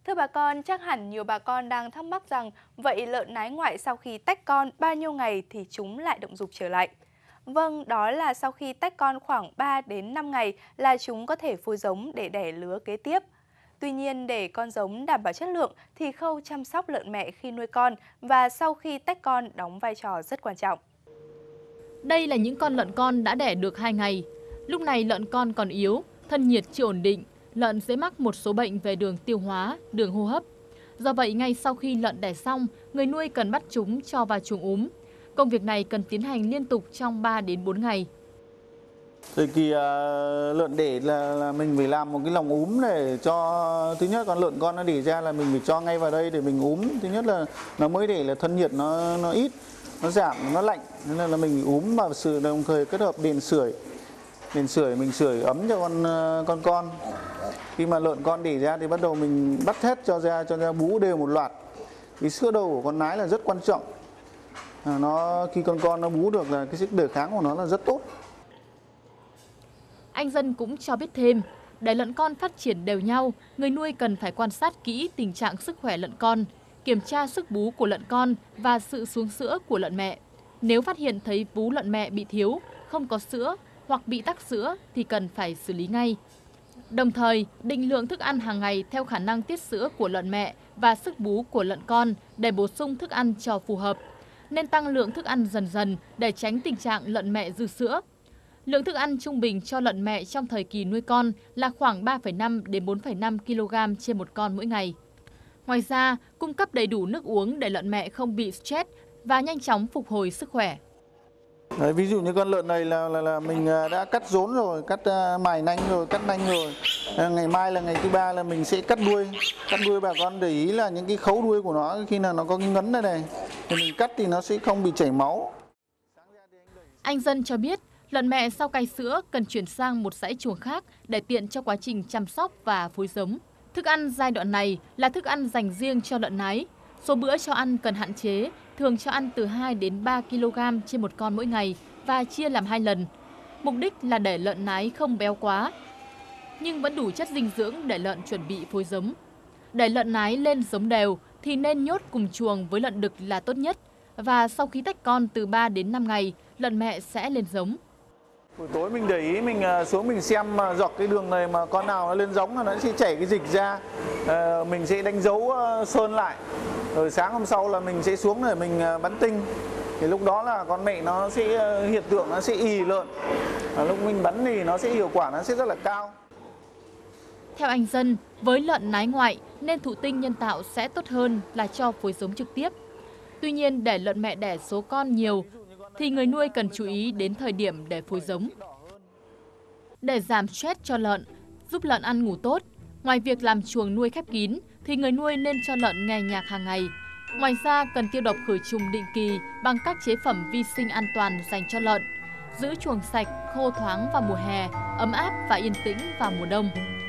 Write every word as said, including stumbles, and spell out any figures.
Thưa bà con, chắc hẳn nhiều bà con đang thắc mắc rằng vậy lợn nái ngoại sau khi tách con bao nhiêu ngày thì chúng lại động dục trở lại? Vâng, đó là sau khi tách con khoảng ba đến năm ngày là chúng có thể phôi giống để đẻ lứa kế tiếp. Tuy nhiên, để con giống đảm bảo chất lượng thì khâu chăm sóc lợn mẹ khi nuôi con và sau khi tách con đóng vai trò rất quan trọng. Đây là những con lợn con đã đẻ được hai ngày. Lúc này lợn con còn yếu, thân nhiệt chưa ổn định, lợn dễ mắc một số bệnh về đường tiêu hóa, đường hô hấp. Do vậy, ngay sau khi lợn đẻ xong, người nuôi cần bắt chúng cho vào chuồng úm. Công việc này cần tiến hành liên tục trong ba đến bốn ngày. Thời kỳ uh, lợn đẻ là, là mình phải làm một cái lồng úm để cho, thứ nhất con lợn con nó đẻ ra là mình phải cho ngay vào đây để mình úm. Thứ nhất là nó mới đẻ là thân nhiệt nó nó ít, nó giảm, nó lạnh, nên là mình úm và sự đồng thời kết hợp đèn sưởi. Đèn sưởi mình sưởi ấm cho con con con. Khi mà lợn con đẻ ra thì bắt đầu mình bắt hết cho ra cho ra bú đều một loạt. Cái sữa đầu của con nái là rất quan trọng. À, nó khi con con nó bú được là cái sức đề kháng của nó là rất tốt. Anh Dân cũng cho biết thêm, để lợn con phát triển đều nhau, người nuôi cần phải quan sát kỹ tình trạng sức khỏe lợn con, kiểm tra sức bú của lợn con và sự xuống sữa của lợn mẹ. Nếu phát hiện thấy vú lợn mẹ bị thiếu, không có sữa hoặc bị tắc sữa thì cần phải xử lý ngay. Đồng thời, định lượng thức ăn hàng ngày theo khả năng tiết sữa của lợn mẹ và sức bú của lợn con để bổ sung thức ăn cho phù hợp. Nên tăng lượng thức ăn dần dần để tránh tình trạng lợn mẹ dư sữa. Lượng thức ăn trung bình cho lợn mẹ trong thời kỳ nuôi con là khoảng ba phẩy năm đến bốn phẩy năm ki lô gam trên một con mỗi ngày. Ngoài ra, cung cấp đầy đủ nước uống để lợn mẹ không bị stress và nhanh chóng phục hồi sức khỏe. Đấy, ví dụ như con lợn này là, là, là mình đã cắt rốn rồi, cắt uh, mài nanh rồi, cắt nanh rồi. À, ngày mai là ngày thứ ba là mình sẽ cắt đuôi. Cắt đuôi bà con để ý là những cái khấu đuôi của nó khi nào nó có cái ngấn này này, thì mình cắt thì nó sẽ không bị chảy máu. Anh Dân cho biết, lợn mẹ sau cai sữa cần chuyển sang một dãy chuồng khác để tiện cho quá trình chăm sóc và phối giống. Thức ăn giai đoạn này là thức ăn dành riêng cho lợn nái. Số bữa cho ăn cần hạn chế, thường cho ăn từ hai đến ba ki lô gam trên một con mỗi ngày và chia làm hai lần. Mục đích là để lợn nái không béo quá, nhưng vẫn đủ chất dinh dưỡng để lợn chuẩn bị phối giống. Để lợn nái lên giống đều thì nên nhốt cùng chuồng với lợn đực là tốt nhất. Và sau khi tách con từ ba đến năm ngày, lợn mẹ sẽ lên giống. Buổi tối mình để ý, mình xuống mình xem dọc cái đường này mà con nào nó lên giống là nó sẽ chảy cái dịch ra. À, mình sẽ đánh dấu sơn lại. Rồi sáng hôm sau là mình sẽ xuống để mình bắn tinh. Thì lúc đó là con mẹ nó sẽ hiện tượng nó sẽ ì lợn. Và lúc mình bắn thì nó sẽ hiệu quả nó sẽ rất là cao. Theo anh Dân, với lợn nái ngoại nên thụ tinh nhân tạo sẽ tốt hơn là cho phối giống trực tiếp. Tuy nhiên, để lợn mẹ đẻ số con nhiều thì người nuôi cần chú ý đến thời điểm để phối giống. Để giảm stress cho lợn, giúp lợn ăn ngủ tốt, ngoài việc làm chuồng nuôi khép kín thì người nuôi nên cho lợn nghe nhạc hàng ngày. Ngoài ra cần tiêu độc khử trùng định kỳ bằng các chế phẩm vi sinh an toàn dành cho lợn, giữ chuồng sạch, khô thoáng vào mùa hè, ấm áp và yên tĩnh vào mùa đông.